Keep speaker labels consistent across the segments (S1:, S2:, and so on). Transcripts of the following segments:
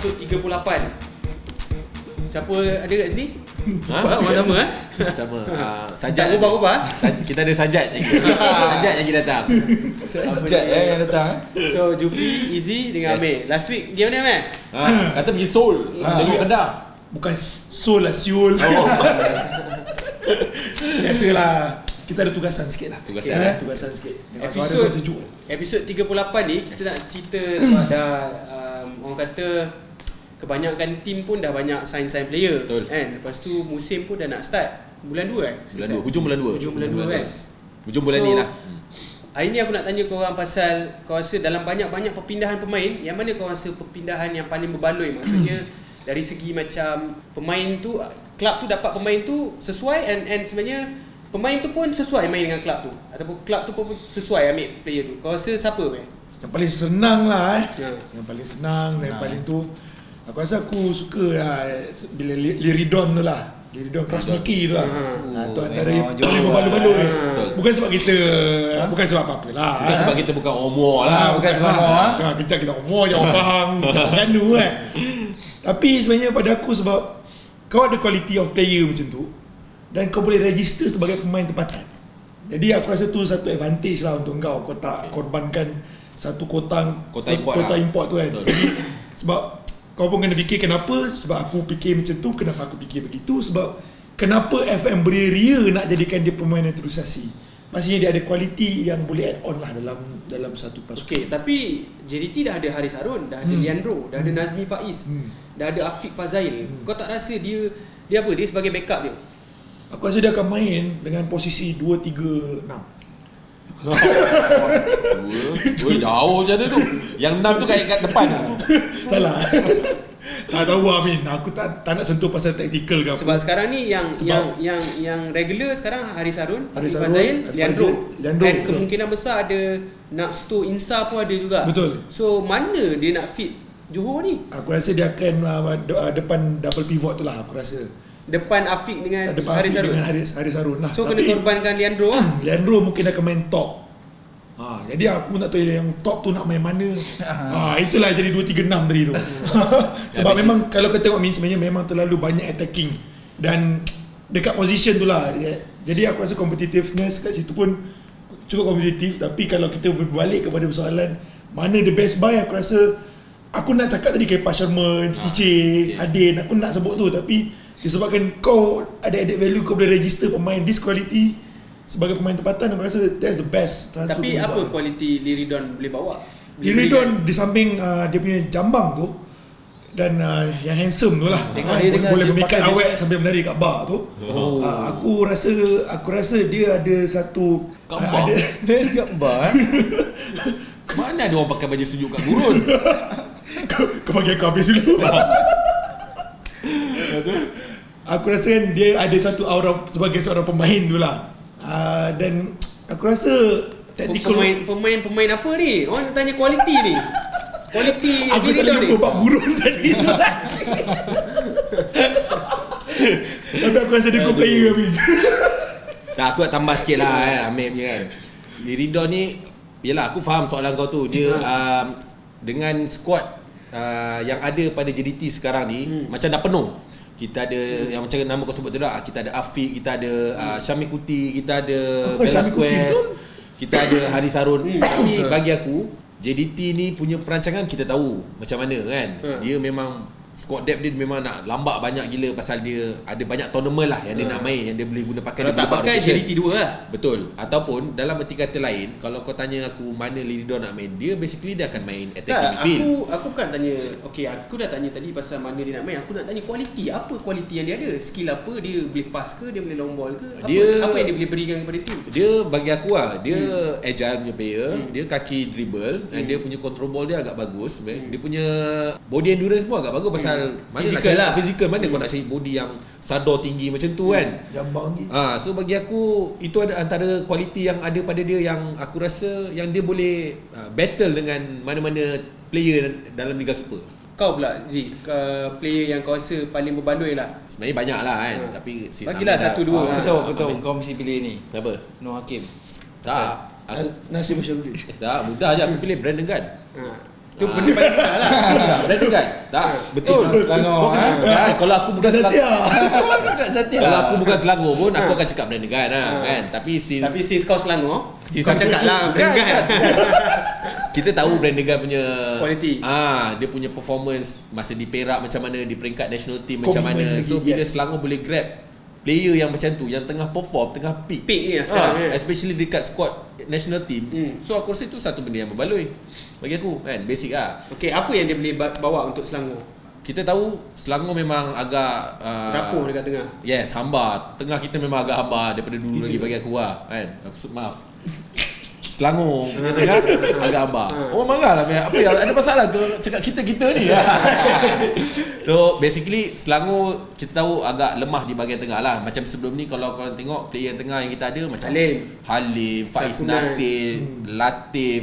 S1: episod 38. Siapa ada kat sini? Sama
S2: Sama. Sajat.
S1: Ubah-ubah.
S2: Kita ada Sajat lagi. Sajat lagi datang.
S3: Sajat yang datang.
S1: So Jufri, Izzy dengan Amir. Last week dia mana Amir?
S2: Kata pergi Seoul. Seoul Kedah.
S4: Bukan Seoul lah, Seoul. Biasalah. Kita ada tugasan sikit lah. Tugasan sikit.
S1: Episod 38 ni kita nak cerita sebab dah orang kata kebanyakan tim pun dah banyak sign player.
S2: Betul.
S1: Kan? Lepas tu musim pun dah nak start. Bulan 2
S2: Bulan 2, hujung bulan 2.
S1: Hujung bulan 2 kan.
S2: Hujung bulan ni lah.
S1: Hari ni aku nak tanya korang pasal kau rasa dalam banyak-banyak perpindahan pemain, yang mana kau rasa perpindahan yang paling berbaloi? Maksudnya dari segi macam pemain tu, klub tu dapat pemain tu sesuai and sebenarnya pemain tu pun sesuai main dengan klub tu, ataupun klub tu pun sesuai ambil player tu. Kau rasa siapa
S4: Yang paling senang lah Yang paling senang dan yang paling tu, aku rasa aku suka lah bila Liridon tu lah. Liridon Krasniki tu lah. Tu antara yang paling berbaloi-baloi. Bukan sebab kita, bukan sebab apa-apa lah.
S2: Bukan sebab kita bukan umur lah.
S3: Bukan sebab
S4: kejap kita umur je orang faham. Ganu kan. Tapi sebenarnya pada aku sebab kau ada quality of player macam tu dan kau boleh register sebagai pemain tempatan. Jadi aku rasa tu satu advantage lah untuk kau tak korbankan satu kota import tu kan. Sebab kau pun kena fikir kenapa, sebab aku fikir macam tu, kenapa aku fikir begitu, sebab kenapa FM beria-ria nak jadikan dia pemain naturalisasi. Maksudnya dia ada kualiti yang boleh add on lah dalam satu pasukan.
S1: Okey, tapi JDT dah ada Haris Harun, dah ada Leandro, dah ada Nazmi Faiz, dah ada Afiq Fazail. Kau tak rasa dia apa? Dia sebagai backup dia?
S4: Aku rasa dia akan main dengan posisi 2-3-6.
S2: Jauh macam mana tu. Yang 6 tu kat depan.
S4: Salah. Tak tahu Amin. Aku tak nak sentuh pasal taktikal ke apa.
S1: Sebab sekarang ni yang regular sekarang Haris Harun, Afiq Fazail, Leandro. Dan kemungkinan besar ada Naksto Insa pun ada juga.
S4: Betul.
S1: So mana dia nak fit Johor ni?
S4: Aku rasa dia akan depan double pivot tu lah aku rasa.
S1: Depan Afiq dengan
S4: Haris Harun. Dengan Haris Harun lah.
S1: So kena korbankan Leandro.
S4: Leandro mungkin akan main top. Jadi aku nak tahu yang top tu nak main mana. Itulah jadi 2-3-6 tadi tu. Sebab memang kalau kita tengok sebenarnya memang terlalu banyak attacking dan dekat position tu lah. Jadi aku rasa competitiveness kat situ pun cukup kompetitif. Tapi kalau kita berbalik kepada persoalan mana the best buy, aku rasa aku nak cakap tadi Kepa Sherman, TJ, Adin, aku nak sebut tu, tapi disebabkan kau ada added value, kau boleh register pemain this quality sebagai pemain tempatan, aku rasa that's the best transfer.
S1: Tapi apa kualiti Liridon boleh bawa?
S4: Liridon di samping dia punya jambang tu dan yang handsome tu lah, boleh memikat awet sambil menari kat bar tu. Aku rasa dia ada satu
S3: menari kat bar.
S2: Mana ada orang pakai baju sejuk kat gurun?
S4: Kau bagi aku habis dulu. Aku rasa kan dia ada satu aura sebagai seorang pemain tu lah. Dan aku rasa
S1: pemain apa ni? Orang tanya kualiti ni. Kualiti
S4: aku tak lupa bab gurun tadi tu. Tapi aku rasa dia good player Amin.
S2: Tak, aku nak tambah sikit lah Amir punya kan. Liridon ni, yelah aku faham soalan kau tu. Dia dengan squad yang ada pada JDT sekarang ni macam dah penuh. Kita ada yang macam nama kau sebut tu dah. Kita ada Afiq, kita ada Syamil Kuti, kita ada Velasquez, kita ada Haris Harun. Tapi bagi aku JDT ni punya perancangan kita tahu macam mana kan. Dia memang squad depth dia memang nak lambak banyak gila pasal dia ada banyak tournament lah yang dia nak main, yang dia boleh guna pakai.
S1: Kalau tak pakai JDT 2 lah.
S2: Betul. Ataupun dalam erti kata lain, kalau kau tanya aku mana Liridon nak main, dia basically dia akan main attacking midfield.
S1: Aku bukan tanya, aku dah tanya tadi pasal mana dia nak main. Aku nak tanya kualiti. Apa kualiti yang dia ada? Skill apa? Dia boleh pass ke? Dia boleh long ball ke? Apa yang dia boleh berikan kepada tim?
S2: Dia bagi aku lah, dia agile punya player, dia kaki dribble, dan dia punya control ball dia agak bagus. Dia punya body endurance pun agak bagus pasal mana
S1: physical
S2: nak cari physical, mana kau nak cari body yang sadar tinggi macam tu kan.
S4: Jambang lagi.
S2: So bagi aku itu ada antara kualiti yang ada pada dia yang aku rasa yang dia boleh battle dengan mana-mana player dalam Liga Super.
S1: Kau pula Z, player yang kau rasa paling berbaloi lah.
S2: Sebenarnya banyak lah kan, tapi
S1: bagilah satu dua.
S3: Betul kau mesti pilih ni.
S2: Siapa?
S3: Nur Hakim.
S2: Tak, aku
S4: Nasib Syarudin.
S2: tak, mudah je aku pilih Brandon Gunn.
S1: Tu benda paling mudah lah.
S3: Berarti kan?
S2: Tak, betul.
S3: Selangor.
S2: Kan, kalau aku bukan Selangor,
S3: Setia.
S2: kalau aku bukan Selangor pun aku akan cakap Brandon Gan lah kan. Tapi
S1: since kau Selangor,
S2: Since
S1: kau
S2: aku-
S1: cakap lah
S2: Kan,
S1: kan.
S2: kita tahu Brandon Gan punya
S1: Quality.
S2: dia punya performance masa di Perak macam mana, di peringkat national team macam mana.
S4: Commitment
S2: So
S4: lagi,
S2: bila
S4: yes.
S2: Selangor boleh grab player yang macam tu, yang tengah perform, tengah peak
S1: Peak ni lah sekarang,
S2: especially dekat squad national team. So aku rasa itu satu benda yang berbaloi bagi aku kan, basic lah.
S1: Okey, apa yang dia boleh bawa untuk Selangor?
S2: Kita tahu Selangor memang agak
S1: Rapuh dekat tengah.
S2: Yes, hamba. Tengah kita memang agak hamba daripada dulu lagi bagi aku lah kan. Maaf. Selangor punya tengah agak hamba. Orang marah lah, apa yang ada masalah ke cakap kita ni. So basically Selangor kita tahu agak lemah di bahagian tengah lah. Macam sebelum ni kalau korang tengok player tengah yang kita ada macam Halim, Faiz
S1: Sakunan.
S2: Nasir, Latif,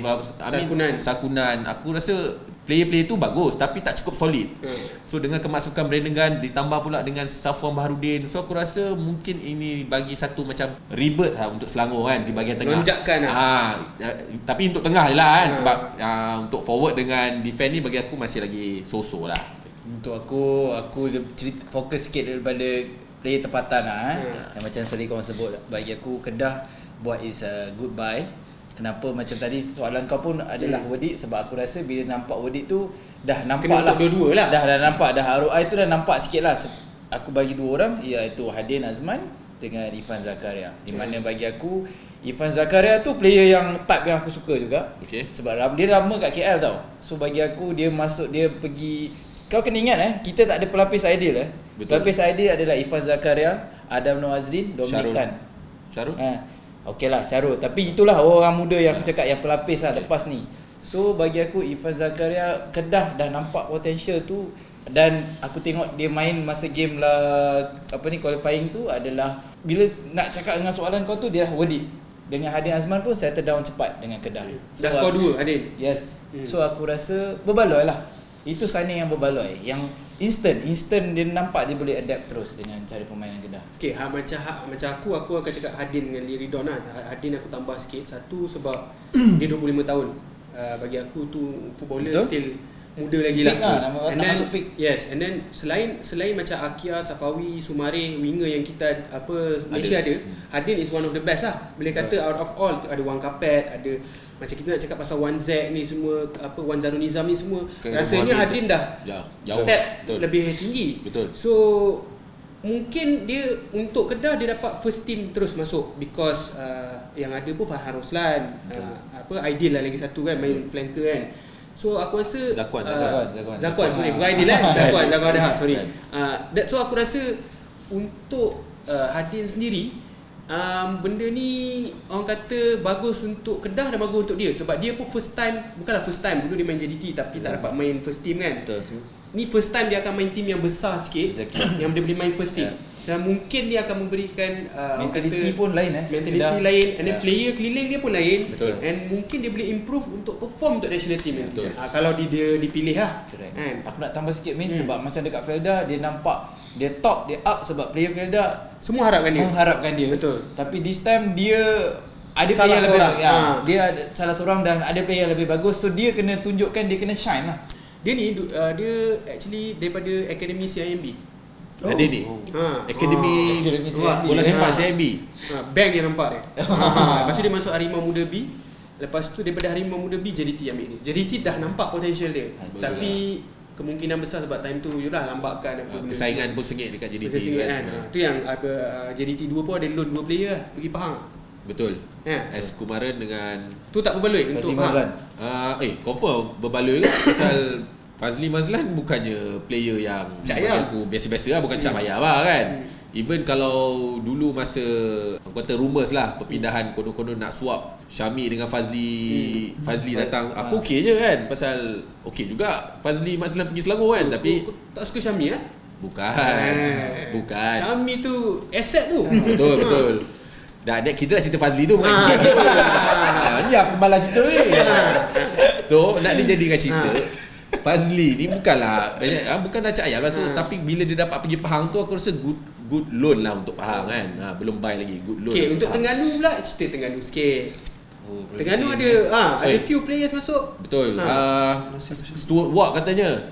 S2: Sakunan. Aku rasa player-player tu bagus tapi tak cukup solid. So dengan kemasukan Brandon Gan ditambah pula dengan Safwan Baharudin, so aku rasa mungkin ini bagi satu macam rebirth lah untuk Selangor kan di bahagian tengah.
S1: Lonjakan lah.
S2: Tapi untuk tengah je lah kan sebab untuk forward dengan defend ni bagi aku masih lagi so-so lah.
S3: Untuk aku cerita, fokus sikit daripada player tempatan lah yang macam tadi korang sebut. Bagi aku Kedah buat is a good buy. Kenapa macam tadi soalan kau pun adalah Wedik, sebab aku rasa bila nampak Wedik tu dah nampak
S1: kena
S3: lah
S1: untuk dua-dua lah.
S3: Dah nampak dah ROI tu dah nampak sikit lah. Aku bagi dua orang, iaitu Hadin Azman dengan Irfan Zakaria. Di mana bagi aku Irfan Zakaria tu player yang type yang aku suka juga.
S2: Okay.
S3: Sebab dia lama kat KL tau. So bagi aku dia masuk, dia pergi, kau kena ingat kita tak ada pelapis ideal
S2: Betul.
S3: Pelapis ideal adalah Irfan Zakaria, Adam Noazlin, Dominic Tan.
S2: Syarul?
S3: Okey lah Syarul. Tapi itulah orang muda yang aku cakap yang pelapis lah lepas ni. So bagi aku Irfan Zakaria Kedah dah nampak potential tu. Dan aku tengok dia main masa game lah qualifying tu adalah, bila nak cakap dengan soalan kau tu dia Wedik. Dengan Hadin Azman pun settle down cepat dengan Kedah.
S1: Dah skor 2 Hadin.
S3: Yes. So aku rasa berbaloi lah. Itu signing yang berbaloi, yang instant dia nampak dia boleh adapt terus dengan cara permainan Kedah.
S1: Okey, macam aku akan cakap Hadin dengan Liridon lah. Hadin aku tambah sikit. Satu sebab dia 25 tahun. Bagi aku tu footballer
S3: Betul.
S1: still muda lagi
S3: Peak
S1: lah.
S3: lah,
S1: And
S3: nak
S1: then,
S3: masuk peak.
S1: Yes, and then selain macam Akia, Safawi, Sumareh, winger yang kita Malaysia ada, Hadin is one of the best lah. Boleh kata out of all, ada Wang Kapet, ada macam kita nak cakap pasal Wan Z ni semua, Wan Zanul Nizam ni semua. Rasanya Hadin dah
S2: jauh.
S1: step
S2: Betul.
S1: lebih tinggi.
S2: Betul.
S1: So mungkin dia untuk Kedah dia dapat first team terus masuk because yang ada pun Farhan Roslan, Aidil lah lagi satu kan, main flanker kan. So aku rasa
S2: Zakwan.
S1: sorry, bukan Aidil Zakwan dah sorry. So aku rasa untuk Hadin sendiri, benda ni orang kata bagus untuk Kedah dan bagus untuk dia sebab dia pun bukanlah first time dulu dia main JDT tapi tak dapat main first team kan.
S3: Betul.
S1: Ni first time dia akan main team yang besar sikit, yang dia boleh main first team. Dan mungkin dia akan memberikan
S3: mentality pun lain
S1: mentality
S3: Kedah.
S1: lain, and then player keliling dia pun lain.
S2: Betul.
S1: And mungkin dia boleh improve untuk perform untuk national team.
S2: Betul.
S1: Kalau dia dipilih lah.
S3: Correct.
S1: Kan?
S3: Aku nak tambah sikit sebab macam dekat Felda dia nampak dia top, dia up sebab player Felda
S1: Semua harapkan dia.
S3: mengharapkan dia.
S1: Betul.
S3: Tapi this time dia ada
S1: Salah
S3: player lebih
S1: seorang.
S3: dia ada salah seorang dan ada player lebih bagus, so dia kena tunjukkan, dia kena shine lah.
S1: Dia ni dia actually daripada Akademi CIMB.
S2: Ada ni. Akademi
S3: Akademi
S2: bola
S3: CIMB.
S2: sepak CIMB.
S1: Bank yang nampak dia. Lepas tu dia masuk Harimau Muda B. Lepas tu daripada Harimau Muda B JDT ambil ni. JDT dah nampak potential dia. Tapi kemungkinan besar sebab time tu yalah lambakan apa benda.
S2: Persaingan pun sengit dekat JDT
S1: Persaingan kan. Tu yang ada JDT 2 pun ada loan 2 player lah pergi Pahang.
S2: Betul.
S1: Ya.
S2: S Kumaran dengan
S1: Tu tak berbaloi untuk
S3: Mazlan.
S2: confirm berbaloi ke pasal Fazli Mazlan bukannya player yang
S1: Cak
S2: bagi
S1: Ayam.
S2: aku biasa-biasa lah, bukan Cak Ayam lah kan. Even kalau dulu masa aku kata rumours lah perpindahan konon-konon nak swap Syami dengan Fazli datang, aku okey je kan pasal okey juga Fazli Mazlan pergi Selangor kan, tapi
S1: Aku tak suka Syami lah.
S2: bukan.
S1: Syami tu asset tu.
S2: Betul. Dah kita nak cerita Fazli tu bukan kita.
S3: Ni aku malas cerita ni.
S2: So nak dijadikan cerita, Fazli ni bukanlah Cak Ayam lah, so, tapi bila dia dapat pergi Pahang tu aku rasa good loan lah untuk Pahang kan. Belum buy lagi, good loan.
S1: Okay, untuk Terengganu pula, cerita Terengganu sikit. Terengganu ada few players masuk.
S2: Betul. Stuart Ward katanya.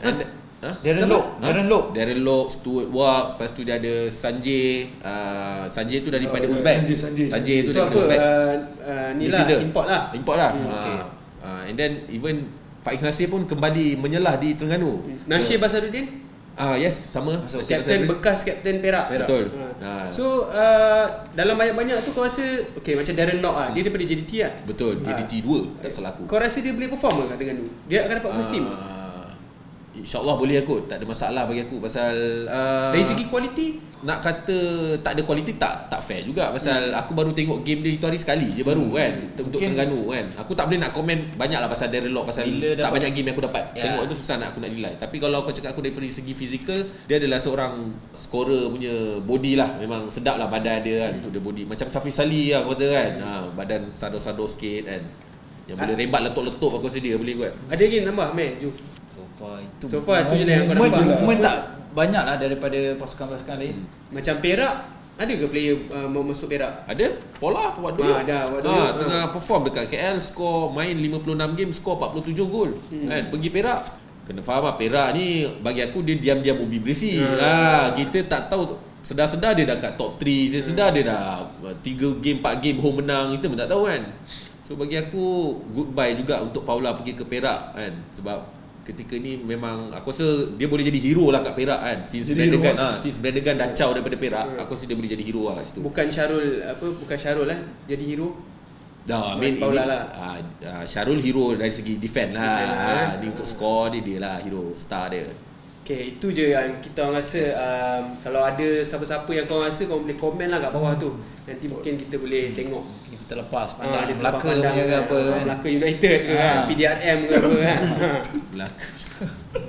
S2: Darren Lock, Stuart Ward, lepas tu dia ada Sanjay. Sanjay tu daripada Uzbek. Sanjay tu daripada Uzbek.
S1: Ni lah
S2: Import lah. And then even Faiz Nasir pun kembali menyelah di Terengganu.
S1: Nasir Basaruddin?
S2: Yes, sama.
S1: Bekas Kapten Perak.
S2: Betul.
S1: So dalam banyak-banyak tu kau rasa macam Darren Lock dia daripada JDT lah.
S2: Betul, JDT 2 tak salah aku.
S1: Kau rasa dia boleh perform ke kat Terengganu? Dia akan dapat first team?
S2: InsyaAllah boleh kot. Tak ada masalah bagi aku. Pasal
S1: dari segi kualiti,
S2: nak kata tak ada kualiti tak fair juga. Pasal aku baru tengok game dia itu hari sekali je baru kan, untuk Terengganu kan. Aku tak boleh nak komen banyak lah pasal Darren Lock. Pasal tak banyak game yang aku dapat tengok tu, susah nak aku nak nilai. Tapi kalau kau cakap aku dari segi fizikal, dia adalah seorang scorer punya body lah. Memang sedap lah badan dia kan, untuk dia body. Macam Safi Salih lah kau kata kan, badan sado-sado sikit kan, yang boleh rembat letup-letup. Aku rasa dia boleh buat.
S1: Ada lagi tambah Ju? So far itu je lah yang kau nampak.
S3: Movement tak banyak lah daripada pasukan-pasukan lain.
S1: Macam Perak, ada ke player mau masuk Perak?
S2: Ada. Pola Wak Doyok. Tengah perform dekat KL, skor main 56 game, skor 47 gol. Kan, pergi Perak. Kena faham lah, Perak ni bagi aku dia diam-diam ubi berisi. Kita tak tahu, sedar-sedar dia dah kat top 3, sedar dia dah 3 game 4 game home menang, kita pun tak tahu kan. So bagi aku goodbye juga untuk Paula pergi ke Perak kan, sebab ketika ni memang aku rasa dia boleh jadi hero lah kat Perak kan. Since Brandon Gun dah caw daripada Perak, aku rasa dia boleh jadi hero lah kat situ.
S1: Bukan Syarul lah jadi hero.
S2: Paula lah. Syarul hero dari segi defend lah. Dia untuk score dia lah hero, star dia.
S1: Okay, itu je yang kita orang rasa. Kalau ada siapa-siapa yang kau rasa, kau boleh komen lah kat bawah tu. Nanti mungkin kita boleh tengok.
S3: Kita lepas pandang
S1: Melaka ke apa, Melaka United ke kan, PDRM ke apa kan.
S2: Melaka